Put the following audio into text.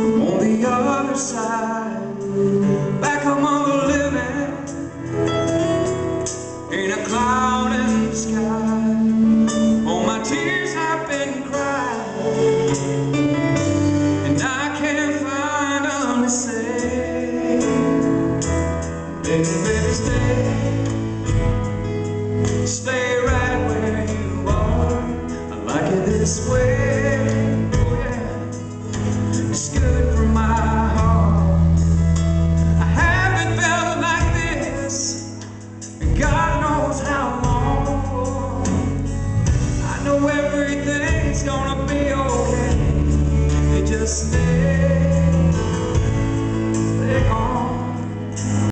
on the other side, back among the living, ain't a cloud in the sky. All my tears I've been crying, and I can't find them to say. Baby, baby, stay right where you are. I like it this way. Oh yeah, it's good for my heart. I haven't felt like this, and God knows how long. I know everything's gonna be okay. You just stay.